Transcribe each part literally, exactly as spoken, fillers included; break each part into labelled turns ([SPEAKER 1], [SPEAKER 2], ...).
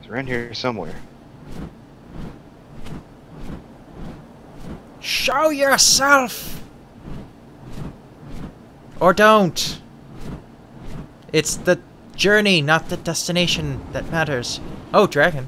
[SPEAKER 1] It's around here somewhere.
[SPEAKER 2] Show yourself! Or don't. It's the journey, not the destination, that matters. Oh, dragon.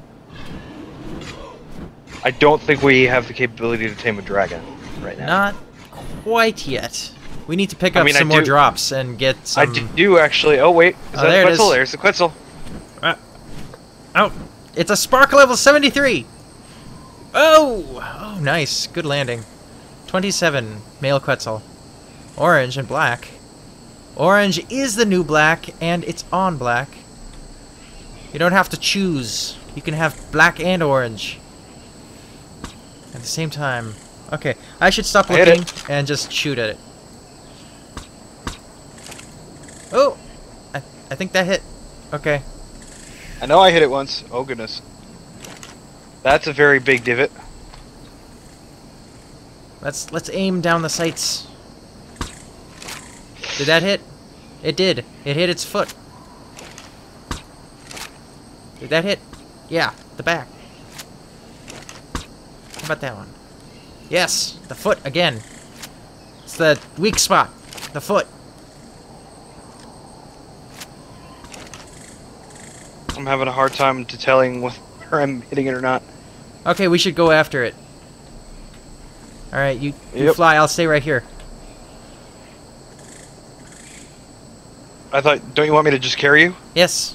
[SPEAKER 1] I don't think we have the capability to tame a dragon right now.
[SPEAKER 2] Not quite yet. We need to pick
[SPEAKER 1] I
[SPEAKER 2] up
[SPEAKER 1] mean, I
[SPEAKER 2] some more
[SPEAKER 1] do-
[SPEAKER 2] drops and get
[SPEAKER 1] I
[SPEAKER 2] some...
[SPEAKER 1] do actually. Oh wait, is
[SPEAKER 2] Oh,
[SPEAKER 1] that
[SPEAKER 2] there
[SPEAKER 1] the
[SPEAKER 2] it
[SPEAKER 1] Quetzal?
[SPEAKER 2] is.
[SPEAKER 1] There's the Quetzal.
[SPEAKER 2] Uh, oh, it's a spark level seventy-three. Oh, oh, nice, good landing. twenty-seven, male Quetzal. Orange and black. Orange is the new black, and it's on black. You don't have to choose. You can have black and orange at the same time. Okay, I should stop
[SPEAKER 1] I hit
[SPEAKER 2] looking
[SPEAKER 1] it.
[SPEAKER 2] and just shoot at it. Oh, I, I think that hit. Okay.
[SPEAKER 1] I know I hit it once. Oh goodness. That's a very big divot.
[SPEAKER 2] Let's let's aim down the sights. Did that hit? It did. It hit its foot. Did that hit? Yeah, the back. How about that one? Yes, the foot again. It's the weak spot. The foot.
[SPEAKER 1] I'm having a hard time to telling whether I'm hitting it or not.
[SPEAKER 2] Okay, we should go after it. Alright, you, you
[SPEAKER 1] Yep.
[SPEAKER 2] fly. I'll stay right here.
[SPEAKER 1] I thought, don't you want me to just carry you?
[SPEAKER 2] Yes.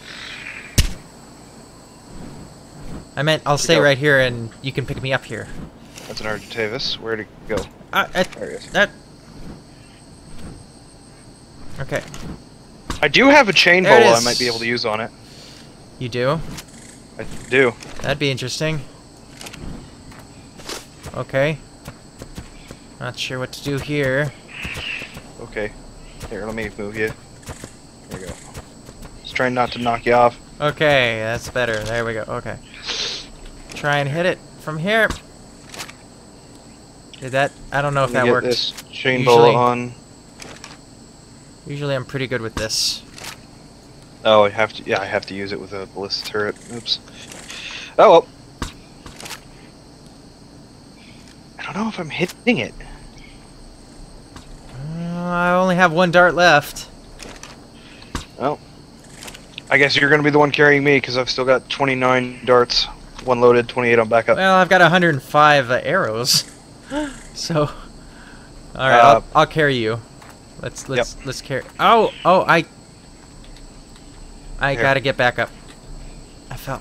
[SPEAKER 2] I meant I'll stay
[SPEAKER 1] go?
[SPEAKER 2] right here and you can pick me up here.
[SPEAKER 1] That's an Argentavis. Where'd it go?
[SPEAKER 2] Uh, uh,
[SPEAKER 1] There it is.
[SPEAKER 2] that. Okay.
[SPEAKER 1] I do have a chain
[SPEAKER 2] There it
[SPEAKER 1] bowl I
[SPEAKER 2] is.
[SPEAKER 1] might be able to use on it.
[SPEAKER 2] You do?
[SPEAKER 1] I do.
[SPEAKER 2] That'd be interesting. Okay. Not sure what to do here.
[SPEAKER 1] Okay. Here, let me move you. There we go. Just trying not to knock you off.
[SPEAKER 2] Okay, that's better. There we go. Okay. Try and hit it from here. Did that? I don't know if
[SPEAKER 1] Let
[SPEAKER 2] that
[SPEAKER 1] me get
[SPEAKER 2] worked.
[SPEAKER 1] this chain
[SPEAKER 2] Usually-
[SPEAKER 1] bowl on.
[SPEAKER 2] Usually I'm pretty good with this.
[SPEAKER 1] Oh, I have to. Yeah, I have to use it with a ballista turret. Oops. Oh well. I don't know if I'm hitting it.
[SPEAKER 2] Uh, I only have one dart left.
[SPEAKER 1] Well, I guess you're gonna be the one carrying me because I've still got twenty-nine darts, one loaded, twenty-eight on backup.
[SPEAKER 2] Well, I've got one hundred five uh, arrows. So, all right,
[SPEAKER 1] Uh,
[SPEAKER 2] I'll, I'll carry you. Let's let's let's carry. Oh oh I. I
[SPEAKER 1] Here.
[SPEAKER 2] gotta get back up. I fell.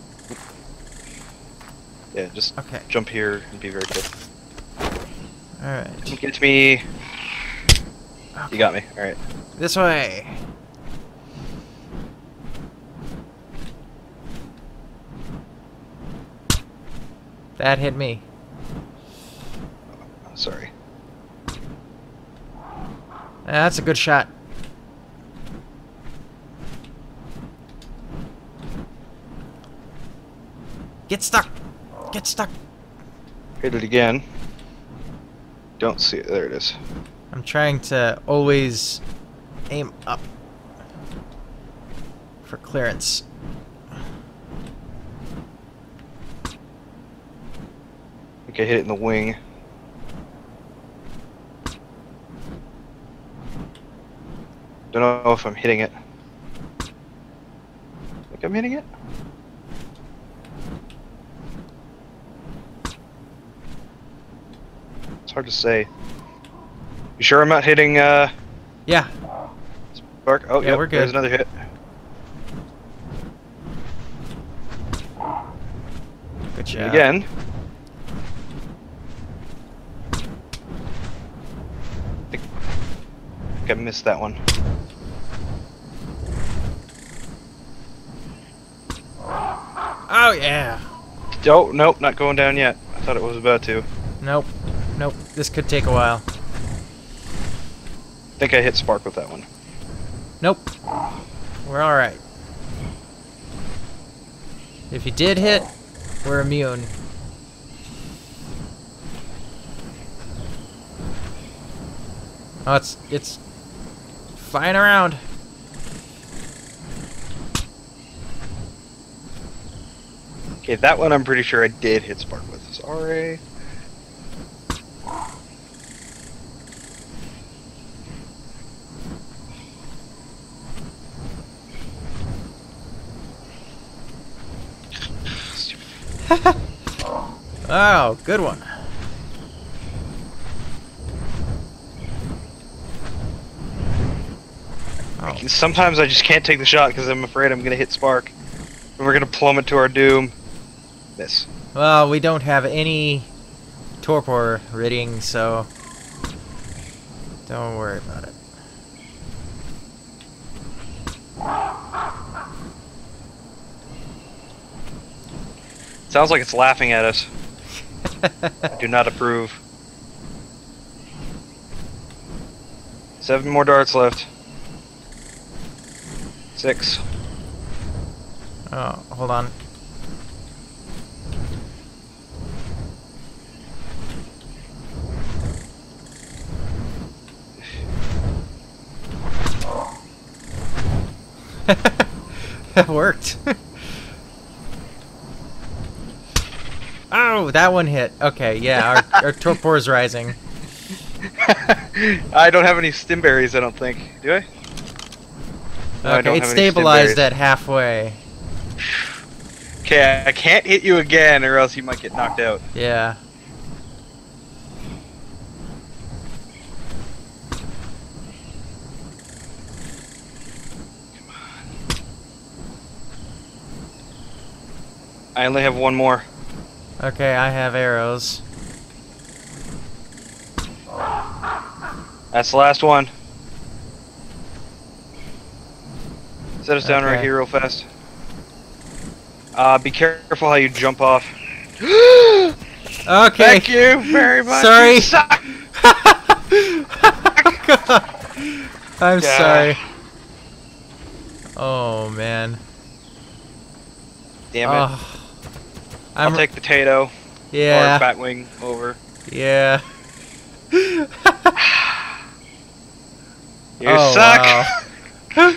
[SPEAKER 1] Yeah, just
[SPEAKER 2] Okay.
[SPEAKER 1] jump here and be very careful.
[SPEAKER 2] All right.
[SPEAKER 1] Get me.
[SPEAKER 2] Okay.
[SPEAKER 1] You got me. All right.
[SPEAKER 2] This way. That hit me.
[SPEAKER 1] Oh, sorry.
[SPEAKER 2] That's a good shot. Get stuck. Get stuck.
[SPEAKER 1] Hit it again. Don't see it. There it is.
[SPEAKER 2] I'm trying to always aim up for clearance.
[SPEAKER 1] I think I hit it in the wing. Don't know if I'm hitting it. Think I'm hitting it? It's hard to say. You sure I'm not hitting uh
[SPEAKER 2] Yeah.
[SPEAKER 1] Spark? Oh
[SPEAKER 2] Yeah,
[SPEAKER 1] yep,
[SPEAKER 2] we're good.
[SPEAKER 1] there's another hit.
[SPEAKER 2] Good
[SPEAKER 1] And
[SPEAKER 2] job.
[SPEAKER 1] again. I think I missed that one.
[SPEAKER 2] Oh yeah.
[SPEAKER 1] Oh, nope, not going down yet. I thought it was about to.
[SPEAKER 2] Nope. Nope. This could take a while.
[SPEAKER 1] I think I hit Spark with that one.
[SPEAKER 2] Nope. We're alright. If you did hit, we're immune. Oh, it's it's flying around.
[SPEAKER 1] Okay, that one I'm pretty sure I did hit spark with. Sorry.
[SPEAKER 2] Oh, good one. Oh.
[SPEAKER 1] Sometimes I just can't take the shot because I'm afraid I'm going to hit spark. And we're going to plummet to our doom. Miss.
[SPEAKER 2] Well, we don't have any torpor ridding, so don't worry about it.
[SPEAKER 1] Sounds like it's laughing at us. I do not approve. Seven more darts left. Six.
[SPEAKER 2] Oh, hold on. That worked. Oh, that one hit. Okay, yeah, our, our torpor is rising.
[SPEAKER 1] I don't have any stimberries, I don't think. Do I? No, I
[SPEAKER 2] Okay,
[SPEAKER 1] don't
[SPEAKER 2] it's
[SPEAKER 1] have any
[SPEAKER 2] stabilized
[SPEAKER 1] stimberries.
[SPEAKER 2] at halfway.
[SPEAKER 1] Okay, I can't hit you again or else you might get knocked out.
[SPEAKER 2] Yeah.
[SPEAKER 1] I only have one more.
[SPEAKER 2] Okay, I have arrows.
[SPEAKER 1] That's the last one. Set us down right
[SPEAKER 2] Okay.
[SPEAKER 1] here real fast. Uh, be careful how you jump off.
[SPEAKER 2] Okay.
[SPEAKER 1] Thank you very much.
[SPEAKER 2] Sorry.
[SPEAKER 1] You suck.
[SPEAKER 2] I'm
[SPEAKER 1] Yeah.
[SPEAKER 2] sorry. Oh man.
[SPEAKER 1] Damn it.
[SPEAKER 2] Oh, I'm
[SPEAKER 1] I'll take potato
[SPEAKER 2] yeah.
[SPEAKER 1] or batwing over.
[SPEAKER 2] Yeah.
[SPEAKER 1] You
[SPEAKER 2] Oh,
[SPEAKER 1] suck.
[SPEAKER 2] wow.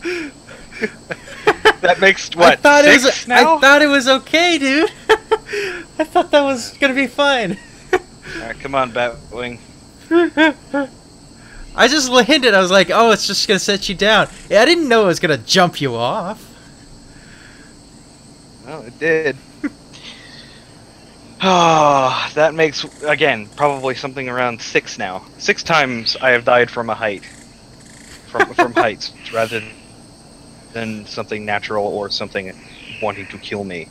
[SPEAKER 1] That makes what?
[SPEAKER 2] I thought
[SPEAKER 1] six
[SPEAKER 2] it was.
[SPEAKER 1] now?
[SPEAKER 2] I thought it was okay, dude. I thought that was gonna be fine.
[SPEAKER 1] Alright, come on, batwing.
[SPEAKER 2] I just landed. I was like, oh, it's just gonna set you down. Yeah, I didn't know it was gonna jump you off.
[SPEAKER 1] Well, it did. Ah, that makes again probably something around six now. Six times I have died from a height, from from heights rather than something natural or something wanting to kill me.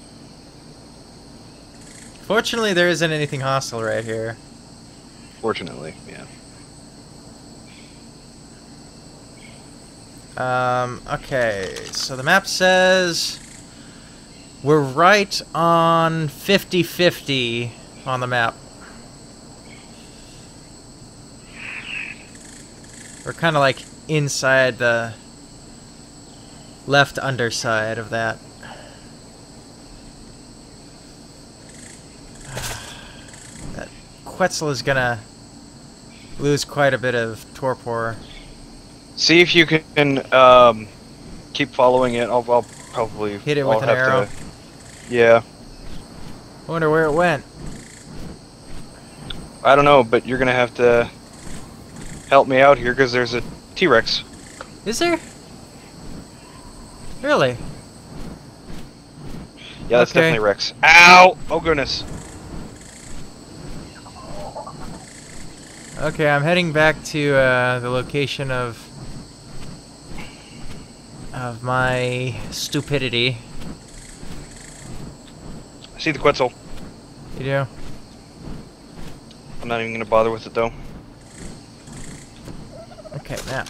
[SPEAKER 2] Fortunately, there isn't anything hostile right here.
[SPEAKER 1] Fortunately, yeah.
[SPEAKER 2] Um, okay, so the map says we're right on fifty fifty on the map. We're kind of like inside the left underside of that. That Quetzal is gonna lose quite a bit of torpor.
[SPEAKER 1] See if you can um, keep following it. I'll, I'll probably
[SPEAKER 2] Hit it
[SPEAKER 1] I'll
[SPEAKER 2] with an
[SPEAKER 1] have
[SPEAKER 2] arrow.
[SPEAKER 1] To, yeah,
[SPEAKER 2] I wonder where it went.
[SPEAKER 1] I don't know, but you're gonna have to help me out here because there's a T-Rex.
[SPEAKER 2] Is there? Really?
[SPEAKER 1] Yeah, that's
[SPEAKER 2] Okay.
[SPEAKER 1] definitely Rex. Ow! Oh goodness.
[SPEAKER 2] Okay, I'm heading back to uh, the location of of my stupidity.
[SPEAKER 1] I see the Quetzal.
[SPEAKER 2] You do?
[SPEAKER 1] I'm not even gonna bother with it though.
[SPEAKER 2] Okay, now.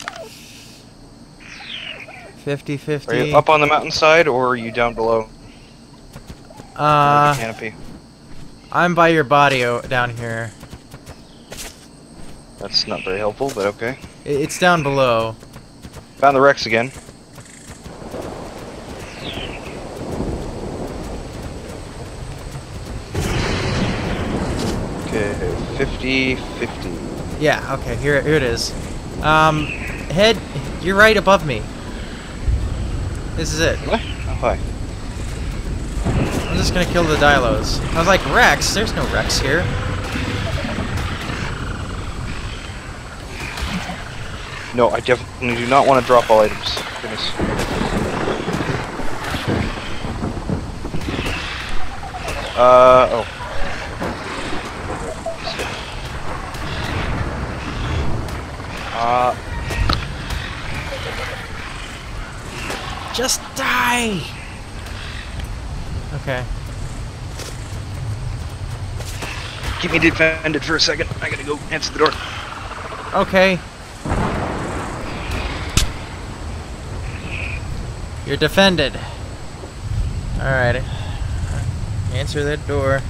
[SPEAKER 2] fifty
[SPEAKER 1] Are
[SPEAKER 2] fifty.
[SPEAKER 1] you up on the mountainside or are you down below the
[SPEAKER 2] Uh,
[SPEAKER 1] canopy?
[SPEAKER 2] I'm by your body o down here.
[SPEAKER 1] That's not very helpful, but okay.
[SPEAKER 2] I- It's down below.
[SPEAKER 1] Found the Rex again. Okay, fifty fifty.
[SPEAKER 2] Yeah, okay, here, here it is. Um, head, you're right above me. This is it.
[SPEAKER 1] What? Oh, hi.
[SPEAKER 2] just gonna kill the Dilos. I was like, Rex? There's no Rex here.
[SPEAKER 1] No, I definitely do not want to drop all items. Goodness. Uh, oh. Uh...
[SPEAKER 2] Just die! Okay.
[SPEAKER 1] Keep me defended for a second. I gotta go answer the door.
[SPEAKER 2] Okay. You're defended. Alright. Answer that door.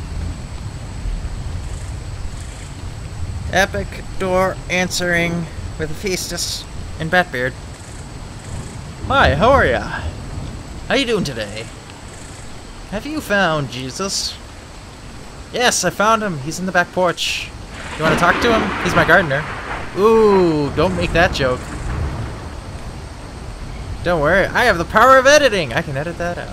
[SPEAKER 2] Epic door answering with Hephaestus and Batbeard. Hi, how are ya? How you doing today? Have you found Jesus? Yes, I found him. He's in the back porch. You want to talk to him? He's my gardener. Ooh, don't make that joke. Don't worry, I have the power of editing. I can edit that out.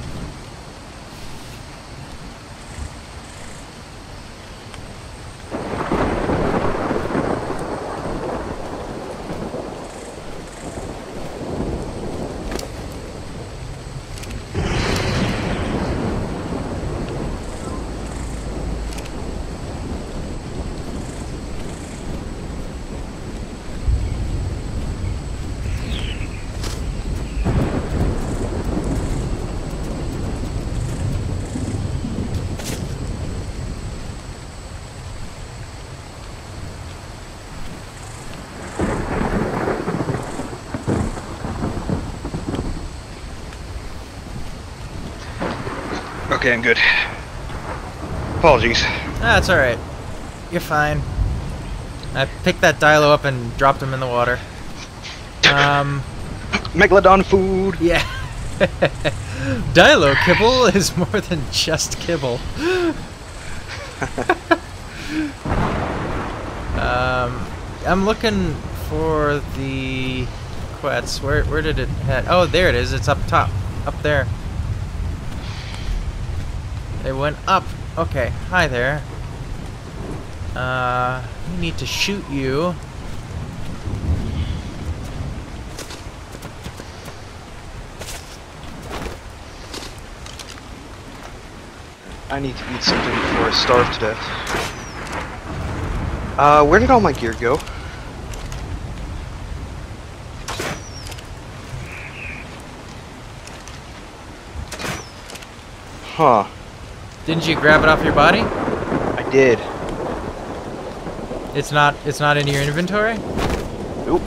[SPEAKER 1] Okay, I'm good. Apologies.
[SPEAKER 2] That's alright. You're fine. I picked that Dilo up and dropped him in the water. Um,
[SPEAKER 1] Megalodon food!
[SPEAKER 2] yeah. Dilo kibble is more than just kibble. um, I'm looking for the quets. Where, where did it head? Oh, there it is. It's up top. Up there. It went up. Okay, hi there. Uh, we need to shoot you.
[SPEAKER 1] I need to eat something before I starve to death. Uh, where did all my gear go? Huh.
[SPEAKER 2] Didn't you grab it off your body?
[SPEAKER 1] I did.
[SPEAKER 2] It's not. It's not in your inventory.
[SPEAKER 1] Nope.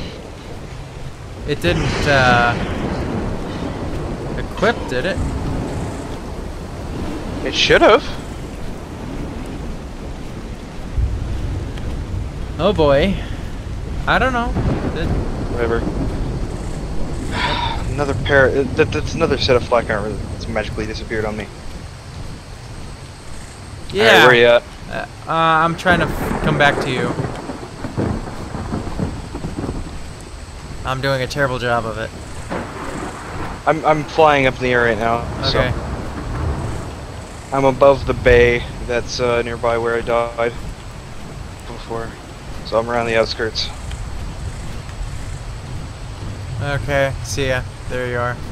[SPEAKER 2] It didn't uh, equip, did it?
[SPEAKER 1] It should have.
[SPEAKER 2] Oh boy. I don't know. It,
[SPEAKER 1] Whatever. Another pair. uh, That, that's another set of flak armor that's magically disappeared on me.
[SPEAKER 2] yeah.
[SPEAKER 1] Alright, where you at?
[SPEAKER 2] Uh, uh, I'm trying to f come back to you. I'm doing a terrible job of it.
[SPEAKER 1] I'm I'm flying up in the air right now.
[SPEAKER 2] Okay.
[SPEAKER 1] So I'm above the bay that's uh, nearby where I died before. So I'm around the outskirts.
[SPEAKER 2] Okay. See ya. There you are.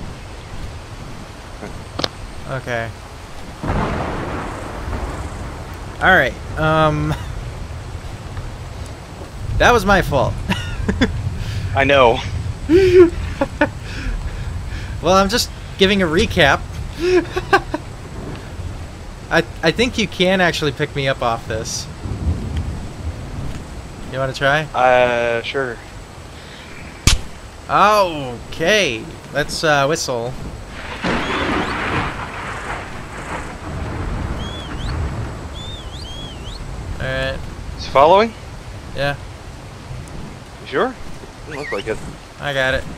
[SPEAKER 2] Okay. Alright, um... that was my fault.
[SPEAKER 1] I know.
[SPEAKER 2] Well, I'm just giving a recap. I, I think you can actually pick me up off this. You want to try?
[SPEAKER 1] Uh, sure.
[SPEAKER 2] Okay, let's uh, whistle. Alright.
[SPEAKER 1] Is it following?
[SPEAKER 2] Yeah,
[SPEAKER 1] You sure? Doesn't look like it.
[SPEAKER 2] I got it.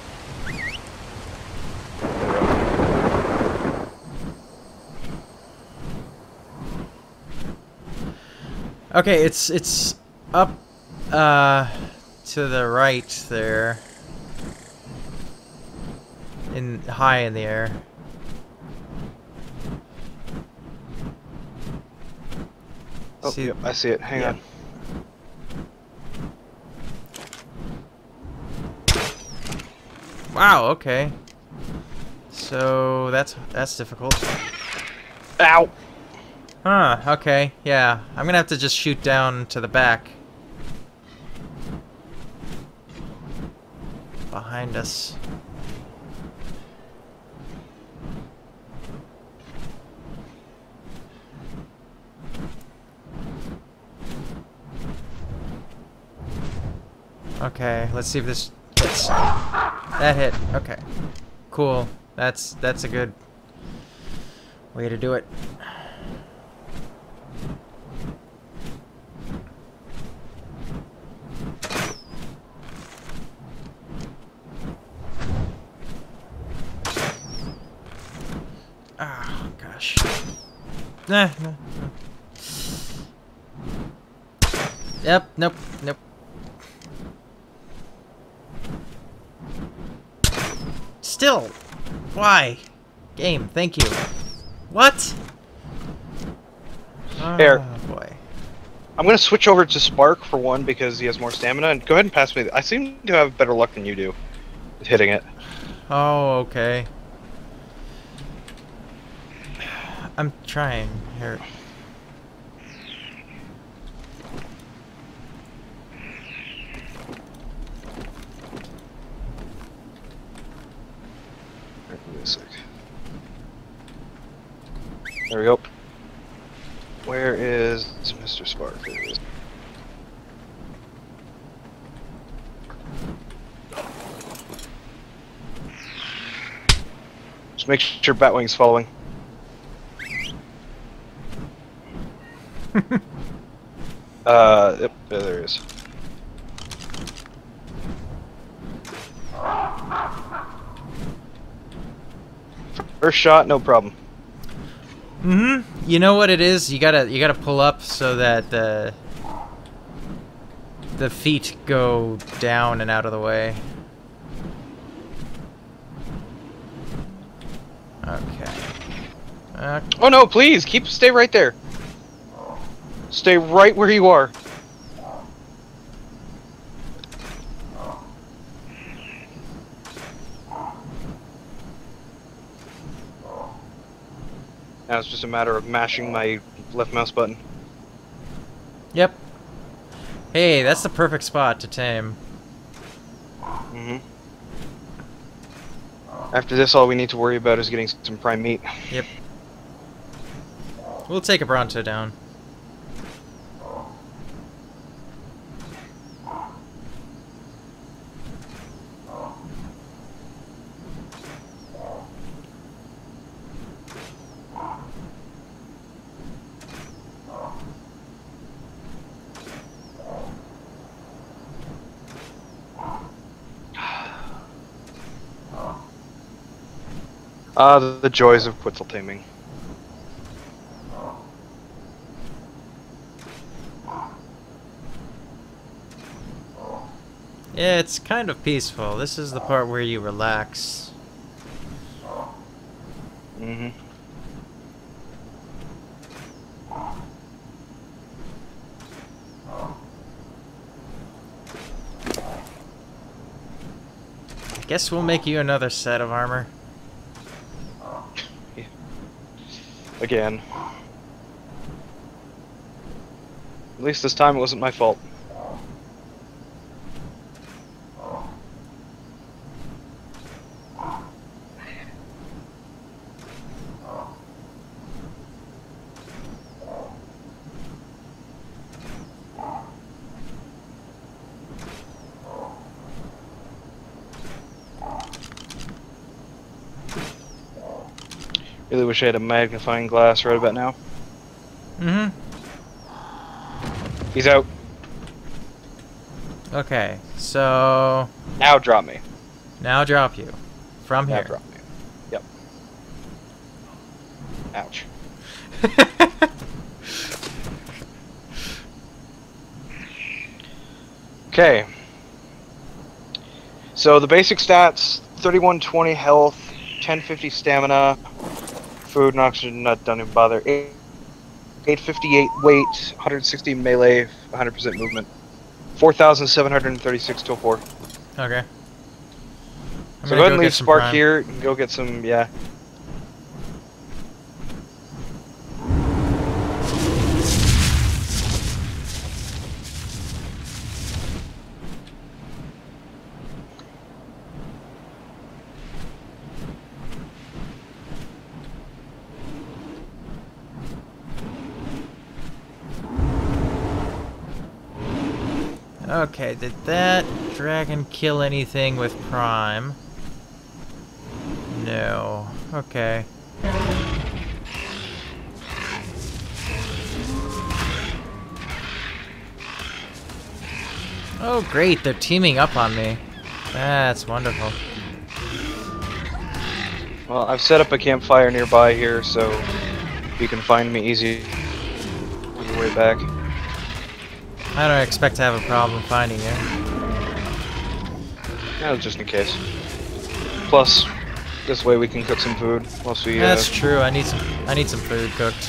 [SPEAKER 2] Okay, it's it's up uh to the right there. In high in the air.
[SPEAKER 1] Oh,
[SPEAKER 2] See,
[SPEAKER 1] yep, I see it. Hang
[SPEAKER 2] yeah.
[SPEAKER 1] on.
[SPEAKER 2] Wow, okay. So that's that's difficult.
[SPEAKER 1] Ow!
[SPEAKER 2] Huh, okay, yeah. I'm gonna have to just shoot down to the back. Behind us. Okay, let's see if this hits. That hit. Okay. Cool. That's that's a good way to do it. Ah, gosh. Nah, nah, nah. Yep, nope, nope. Still! Why? Game, thank you. What?
[SPEAKER 1] Here.
[SPEAKER 2] Oh, boy.
[SPEAKER 1] I'm gonna switch over to Spark for one because he has more stamina, and go ahead and pass me. I seem to have better luck than you do with hitting it.
[SPEAKER 2] Oh, okay. I'm trying here.
[SPEAKER 1] Give me a sec. There we go. Where is Mister Spark? There he is. Just make sure Batwing's following. uh, yep, there, there he is. First shot, no problem.
[SPEAKER 2] Mm-hmm. You know what it is? You gotta you gotta pull up so that the the feet go down and out of the way. Okay. Uh,
[SPEAKER 1] Oh no, please, keep stay right there. Stay right where you are. Now it's just a matter of mashing my left mouse button.
[SPEAKER 2] yep. Hey, that's the perfect spot to tame.
[SPEAKER 1] Mm-hmm. After this, all we need to worry about is getting some prime meat.
[SPEAKER 2] Yep. We'll take a Bronto down.
[SPEAKER 1] Ah, the, the joys of Quetzal taming.
[SPEAKER 2] Yeah, it's kind of peaceful. This is the part where you relax.
[SPEAKER 1] Mm-hmm.
[SPEAKER 2] I guess we'll make you another set of armor.
[SPEAKER 1] Again. At least this time it wasn't my fault. Really wish I had a magnifying glass right about now.
[SPEAKER 2] Mm-hmm.
[SPEAKER 1] He's out.
[SPEAKER 2] Okay, so
[SPEAKER 1] Now drop me.
[SPEAKER 2] now drop you from
[SPEAKER 1] Now
[SPEAKER 2] here.
[SPEAKER 1] drop me. Yep. Ouch. Okay. So the basic stats: thirty-one twenty health, ten fifty stamina, food and oxygen. Not don't even bother. eight fifty-eight weight, one hundred sixty melee, one hundred percent movement. four thousand seven hundred thirty-six to four.
[SPEAKER 2] Okay. I'm
[SPEAKER 1] So
[SPEAKER 2] gonna
[SPEAKER 1] go ahead and
[SPEAKER 2] get
[SPEAKER 1] leave
[SPEAKER 2] some
[SPEAKER 1] Spark
[SPEAKER 2] prime.
[SPEAKER 1] here and go get some, yeah.
[SPEAKER 2] Okay, did that dragon kill anything with prime? No. Okay. Oh great, they're teaming up on me. That's wonderful.
[SPEAKER 1] Well, I've set up a campfire nearby here, so you can find me easy on your way back.
[SPEAKER 2] I don't expect to have a problem finding you.
[SPEAKER 1] Yeah, just in case. Plus, this way we can cook some food once we. Uh,
[SPEAKER 2] That's true. I need some. I need some food cooked.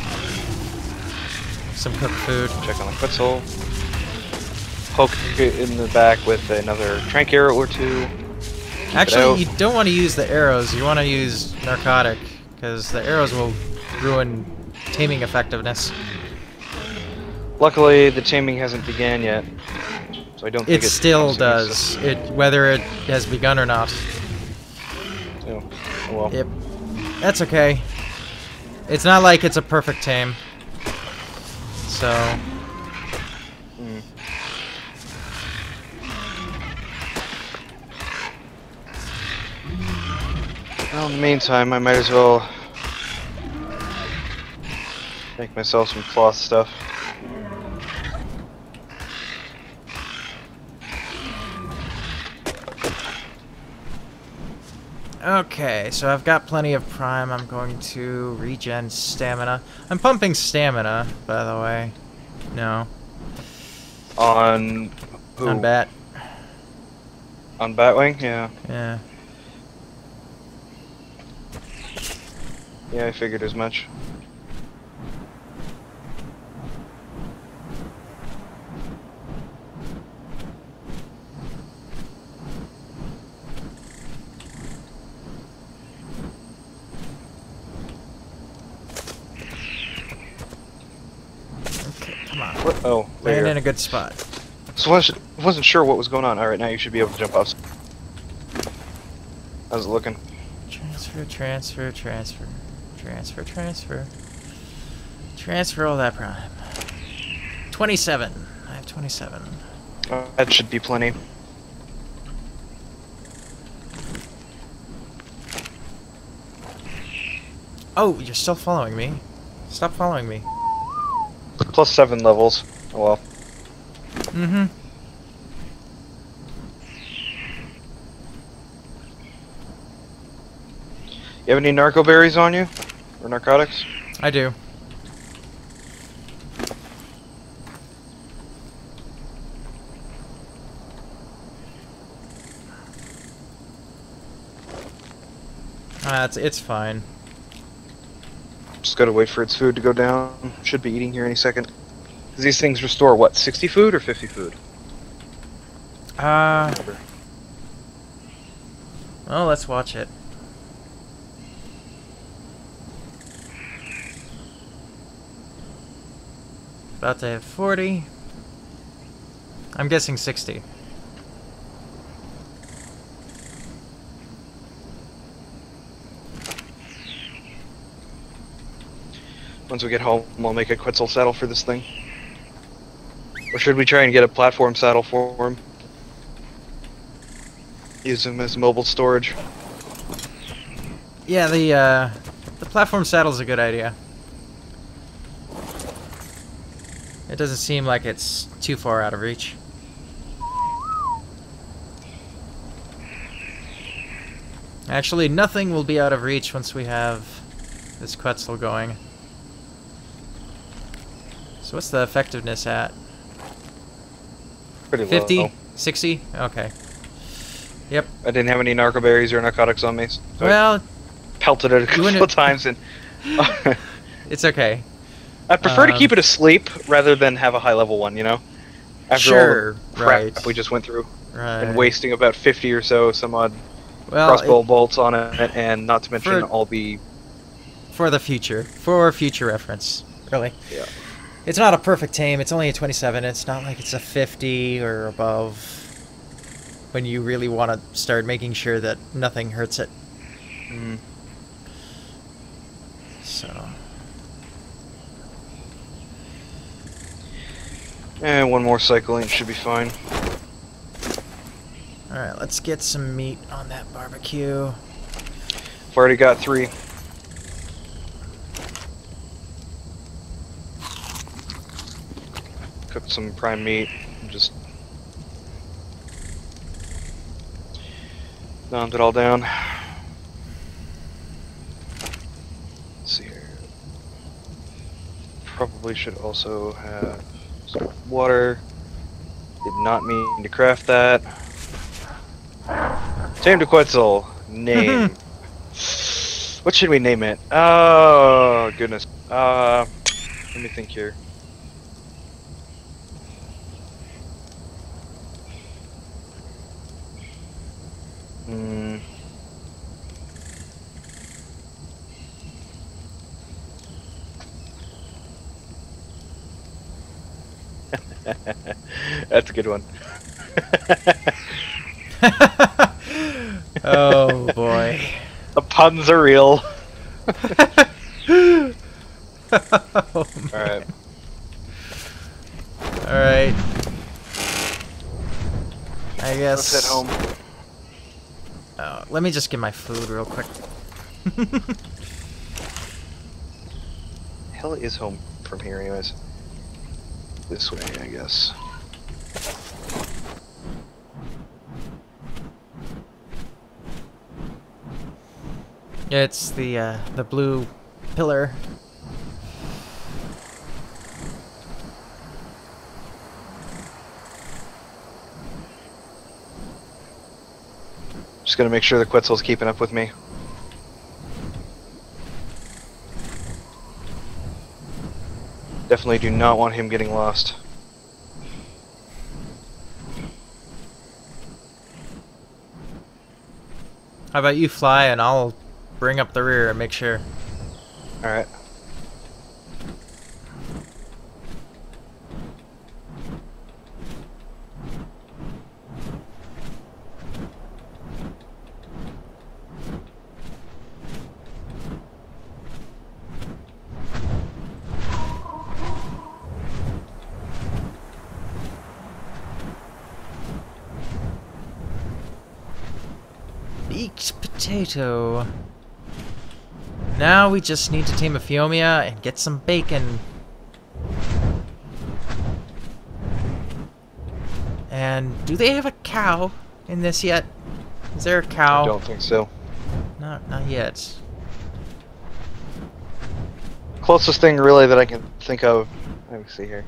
[SPEAKER 2] Some cooked food.
[SPEAKER 1] check on the Quetzal. Poke it in the back with another trank arrow or two. Keep it
[SPEAKER 2] Actually,
[SPEAKER 1] out.
[SPEAKER 2] you don't want to use the arrows. You want to use narcotic, because the arrows will ruin taming effectiveness.
[SPEAKER 1] Luckily, the taming hasn't began yet, so I don't think
[SPEAKER 2] It
[SPEAKER 1] it
[SPEAKER 2] still
[SPEAKER 1] comes against
[SPEAKER 2] does. It whether it has begun or not.
[SPEAKER 1] us. So, oh well.
[SPEAKER 2] Yep. That's okay. It's not like it's a perfect tame. So.
[SPEAKER 1] Mm. Well, in the meantime, I might as well make myself some cloth stuff.
[SPEAKER 2] Okay, so I've got plenty of prime. I'm going to regen stamina. I'm pumping stamina, by the way. No.
[SPEAKER 1] On who?
[SPEAKER 2] On bat.
[SPEAKER 1] On Batwing? Yeah.
[SPEAKER 2] Yeah.
[SPEAKER 1] Yeah, I figured as much.
[SPEAKER 2] Okay, come on.
[SPEAKER 1] What? Oh,
[SPEAKER 2] Land
[SPEAKER 1] there.
[SPEAKER 2] in a good spot.
[SPEAKER 1] So I wasn't, wasn't sure what was going on. Alright, now you should be able to jump off. How's it looking?
[SPEAKER 2] Transfer, transfer, transfer. Transfer, transfer. Transfer all that prime. twenty-seven. I have twenty-seven.
[SPEAKER 1] Uh, that should be plenty.
[SPEAKER 2] Oh, you're still following me. Stop following me.
[SPEAKER 1] Plus seven levels. Oh well.
[SPEAKER 2] Mm-hmm.
[SPEAKER 1] You have any narco berries on you? Or narcotics?
[SPEAKER 2] I do. Ah, it's, it's fine.
[SPEAKER 1] Just gotta wait for its food to go down. Should be eating here any second. Because these things restore what, sixty food or fifty food?
[SPEAKER 2] Uh, well, let's watch it. About to have forty. I'm guessing sixty.
[SPEAKER 1] Once we get home, we'll make a Quetzal saddle for this thing. Or should we try and get a platform saddle for him? Use him as mobile storage.
[SPEAKER 2] Yeah, the uh, the platform saddle's a good idea. It doesn't seem like it's too far out of reach. Actually, nothing will be out of reach once we have this Quetzal going. So what's the effectiveness at?
[SPEAKER 1] Pretty low.
[SPEAKER 2] fifty? sixty? Okay. Yep.
[SPEAKER 1] I didn't have any narco berries or narcotics on me, so I
[SPEAKER 2] Well,
[SPEAKER 1] pelted it a couple
[SPEAKER 2] wouldn't-
[SPEAKER 1] of times and
[SPEAKER 2] it's okay.
[SPEAKER 1] I'd prefer to
[SPEAKER 2] Um,
[SPEAKER 1] keep it asleep rather than have a high level one, you know? After
[SPEAKER 2] Sure,
[SPEAKER 1] all the crap
[SPEAKER 2] right.
[SPEAKER 1] we just went through.
[SPEAKER 2] Right.
[SPEAKER 1] And wasting about fifty or so some odd
[SPEAKER 2] Well,
[SPEAKER 1] crossbow
[SPEAKER 2] it,
[SPEAKER 1] bolts on it, and not to mention
[SPEAKER 2] for
[SPEAKER 1] all the...
[SPEAKER 2] for the future, for future reference, really.
[SPEAKER 1] Yeah.
[SPEAKER 2] It's not a perfect tame. It's only a twenty-seven. It's not like it's a fifty or above. When you really want to start making sure that nothing hurts it.
[SPEAKER 1] Mm.
[SPEAKER 2] So.
[SPEAKER 1] And one more cycle and should be fine.
[SPEAKER 2] Alright, let's get some meat on that barbecue.
[SPEAKER 1] I've already got three. Cooked some prime meat. Just knocked it all down. Let's see here. Probably should also have some water. Did not mean to craft that. Tame to Quetzal. Name. What should we name it? Oh goodness. Uh, let me think here. Hmm. That's a good one.
[SPEAKER 2] Oh boy.
[SPEAKER 1] The puns are real.
[SPEAKER 2] Oh,
[SPEAKER 1] Alright.
[SPEAKER 2] Alright. I guess.
[SPEAKER 1] Let's head home.
[SPEAKER 2] Oh, let me just get my food real quick.
[SPEAKER 1] Hell is home from here, anyways. This way, I guess.
[SPEAKER 2] Yeah, it's the uh, the blue pillar.
[SPEAKER 1] Just gonna make sure the Quetzal's keeping up with me. Definitely do not want him getting lost.
[SPEAKER 2] How about you fly and I'll bring up the rear and make sure.
[SPEAKER 1] Alright.
[SPEAKER 2] Baked potato. Now we just need to tame a Phiomia and get some bacon. And do they have a cow in this yet? Is there a cow?
[SPEAKER 1] I don't think so.
[SPEAKER 2] Not, not yet.
[SPEAKER 1] Closest thing really that I can think of. Let me see here.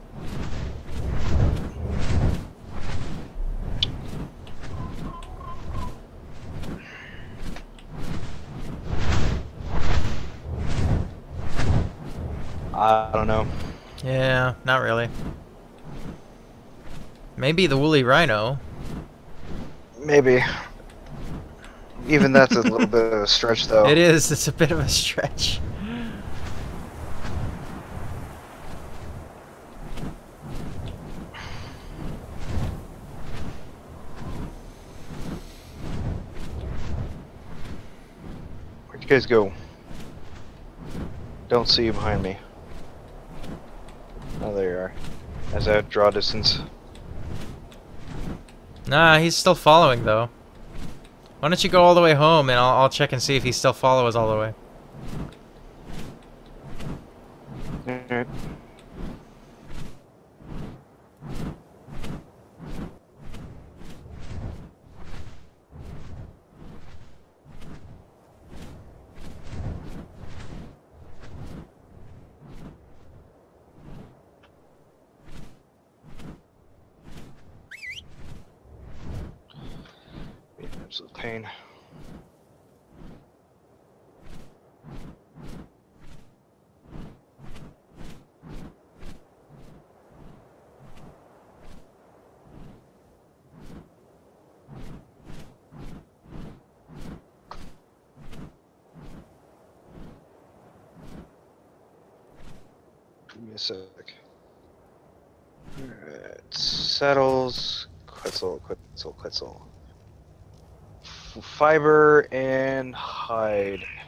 [SPEAKER 1] I don't know.
[SPEAKER 2] Yeah, not really. Maybe the woolly rhino.
[SPEAKER 1] Maybe. Even that's a little bit of a stretch, though.
[SPEAKER 2] It is. It's a bit of a stretch.
[SPEAKER 1] Where'd you guys go? Don't see you behind me. Oh, there you are. As I draw distance.
[SPEAKER 2] Nah, he's still following though. Why don't you go all the way home and I'll, I'll check and see if he still follows all the way.
[SPEAKER 1] Alright. Absolute pain. me a sec. Alright, saddles, Quetzal, Quetzal, Quetzal. F- Fiber and hide.